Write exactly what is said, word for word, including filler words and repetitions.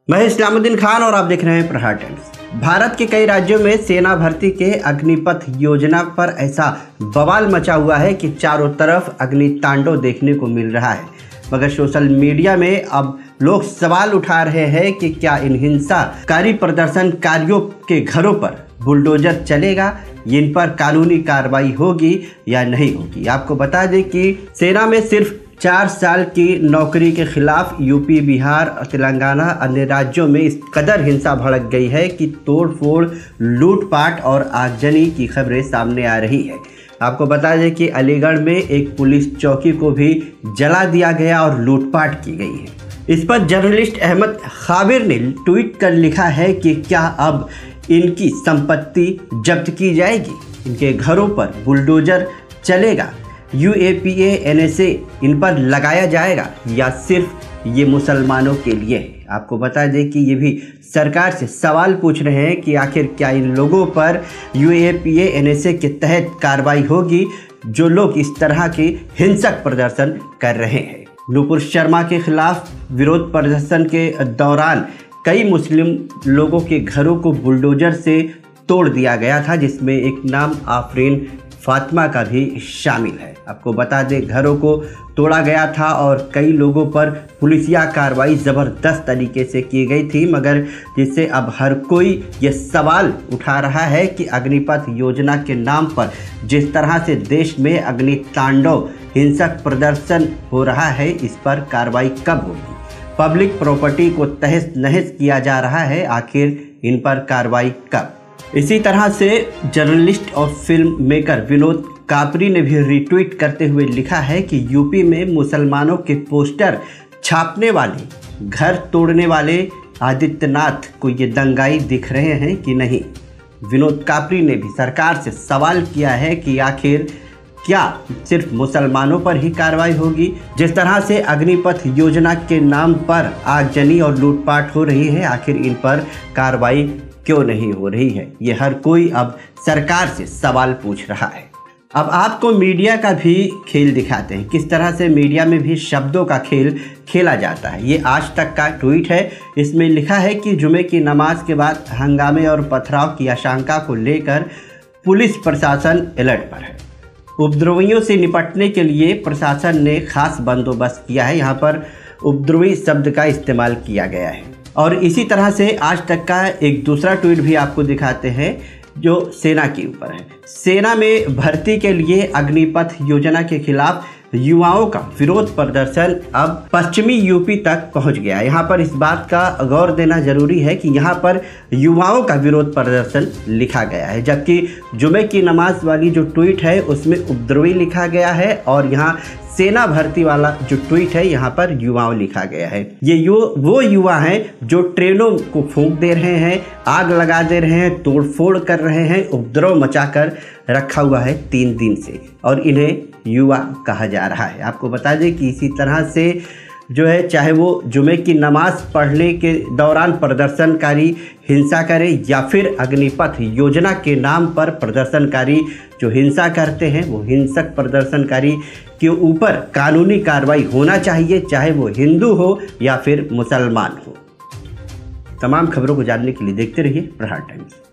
मैं इस्लामुद्दीन खान और आप देख रहे हैं प्रहार टाइम्स। भारत के कई राज्यों में सेना भर्ती के अग्निपथ योजना पर ऐसा बवाल मचा हुआ है कि चारों तरफ अग्नि तांडव देखने को मिल रहा है। मगर सोशल मीडिया में अब लोग सवाल उठा रहे हैं कि क्या इन हिंसाकारी प्रदर्शनकारियों के घरों पर बुलडोजर चलेगा, इन पर कानूनी कार्रवाई होगी या नहीं होगी। आपको बता दें कि सेना में सिर्फ चार साल की नौकरी के खिलाफ यूपी, बिहार, तेलंगाना, अन्य राज्यों में इस कदर हिंसा भड़क गई है कि तोड़फोड़, लूटपाट और आगजनी की खबरें सामने आ रही है। आपको बता दें कि अलीगढ़ में एक पुलिस चौकी को भी जला दिया गया और लूटपाट की गई है। इस पर जर्नलिस्ट अहमद खाबिर ने ट्वीट कर लिखा है कि क्या अब इनकी संपत्ति जब्त की जाएगी, इनके घरों पर बुलडोजर चलेगा, U A P A N S A इन पर लगाया जाएगा या सिर्फ ये मुसलमानों के लिए है। आपको बता दें कि ये भी सरकार से सवाल पूछ रहे हैं कि आखिर क्या इन लोगों पर U A P A N S A के तहत कार्रवाई होगी जो लोग इस तरह के हिंसक प्रदर्शन कर रहे हैं। नुपुर शर्मा के खिलाफ विरोध प्रदर्शन के दौरान कई मुस्लिम लोगों के घरों को बुलडोजर से तोड़ दिया गया था, जिसमें एक नाम आफरीन फातिमा का भी शामिल है। आपको बता दें घरों को तोड़ा गया था और कई लोगों पर पुलिसिया कार्रवाई ज़बरदस्त तरीके से की गई थी, मगर जिससे अब हर कोई ये सवाल उठा रहा है कि अग्निपथ योजना के नाम पर जिस तरह से देश में अग्नि तांडव हिंसक प्रदर्शन हो रहा है, इस पर कार्रवाई कब होगी। पब्लिक प्रॉपर्टी को तहस नहस किया जा रहा है, आखिर इन पर कार्रवाई कब। इसी तरह से जर्नलिस्ट और फिल्म मेकर विनोद कापरी ने भी रिट्वीट करते हुए लिखा है कि यूपी में मुसलमानों के पोस्टर छापने वाले, घर तोड़ने वाले आदित्यनाथ को ये दंगाई दिख रहे हैं कि नहीं। विनोद कापरी ने भी सरकार से सवाल किया है कि आखिर क्या सिर्फ मुसलमानों पर ही कार्रवाई होगी। जिस तरह से अग्निपथ योजना के नाम पर आगजनी और लूटपाट हो रही है, आखिर इन पर कार्रवाई क्यों नहीं हो रही है, ये हर कोई अब सरकार से सवाल पूछ रहा है। अब आपको मीडिया का भी खेल दिखाते हैं, किस तरह से मीडिया में भी शब्दों का खेल खेला जाता है। ये आज तक का ट्वीट है। इसमें लिखा है कि जुमे की नमाज के बाद हंगामे और पथराव की आशंका को लेकर पुलिस प्रशासन अलर्ट पर है। उपद्रवियों से निपटने के लिए प्रशासन ने खास बंदोबस्त किया है। यहाँ पर उपद्रवी शब्द का इस्तेमाल किया गया है। और इसी तरह से आज तक का एक दूसरा ट्वीट भी आपको दिखाते हैं जो सेना के ऊपर है। सेना में भर्ती के लिए अग्निपथ योजना के खिलाफ युवाओं का विरोध प्रदर्शन अब पश्चिमी यूपी तक पहुंच गया। यहाँ पर इस बात का गौर देना जरूरी है कि यहाँ पर युवाओं का विरोध प्रदर्शन लिखा गया है, जबकि जुमे की नमाज वाली जो ट्वीट है उसमें उपद्रवी लिखा गया है और यहाँ सेना भर्ती वाला जो ट्वीट है यहाँ पर युवाओं लिखा गया है। ये यु वो युवा हैं जो ट्रेनों को फूंक दे रहे हैं, आग लगा दे रहे हैं, तोड़फोड़ कर रहे हैं, उपद्रव मचाकर रखा हुआ है तीन दिन से, और इन्हें युवा कहा जा रहा है। आपको बता दें कि इसी तरह से जो है, चाहे वो जुमे की नमाज पढ़ने के दौरान प्रदर्शनकारी हिंसा करे या फिर अग्निपथ योजना के नाम पर प्रदर्शनकारी जो हिंसा करते हैं, वो हिंसक प्रदर्शनकारी के ऊपर कानूनी कार्रवाई होना चाहिए, चाहे वो हिंदू हो या फिर मुसलमान हो। तमाम खबरों को जानने के लिए देखते रहिए प्रहार टाइम्स।